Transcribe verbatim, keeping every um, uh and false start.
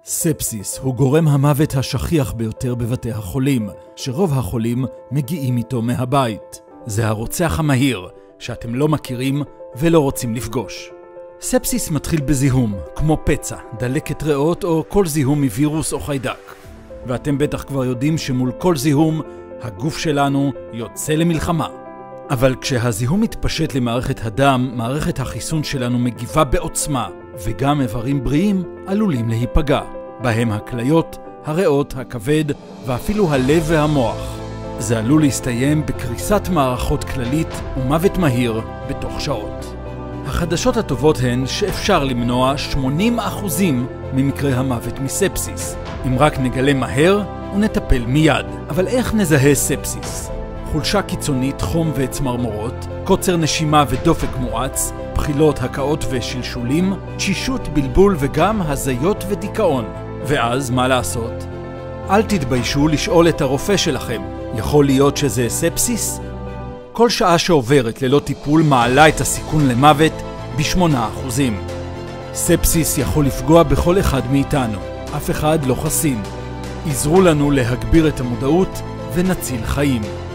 ספסיס הוא גורם המוות השכיח ביותר בבתי החולים, שרוב החולים מגיעים איתו מהבית. זה הרוצח המהיר, שאתם לא מכירים ולא רוצים לפגוש. ספסיס מתחיל בזיהום, כמו פצע, דלקת ריאות או כל זיהום מווירוס או חיידק. ואתם בטח כבר יודעים שמול כל זיהום, הגוף שלנו יוצא למלחמה. אבל כשהזיהום מתפשט למערכת הדם, מערכת החיסון שלנו מגיבה בעוצמה, וגם איברים בריאים עלולים להיפגע, בהם הכליות, הריאות, הכבד ואפילו הלב והמוח. זה עלול להסתיים בקריסת מערכות כללית ומוות מהיר בתוך שעות. החדשות הטובות הן שאפשר למנוע שמונים אחוז ממקרי המוות מספסיס, אם רק נגלה מהר ונטפל מיד. אבל איך נזהה ספסיס? חולשה קיצונית, חום וצמרמורות, קוצר נשימה ודופק מואץ, בחילות, הקאות ושלשולים, תשישות, בלבול וגם הזיות ודיכאון. ואז מה לעשות? אל תתביישו לשאול את הרופא שלכם, יכול להיות שזה ספסיס? כל שעה שעוברת ללא טיפול מעלה את הסיכון למוות בשמונה אחוזים. ספסיס יכול לפגוע בכל אחד מאיתנו, אף אחד לא חסין. עזרו לנו להגביר את המודעות ונציל חיים.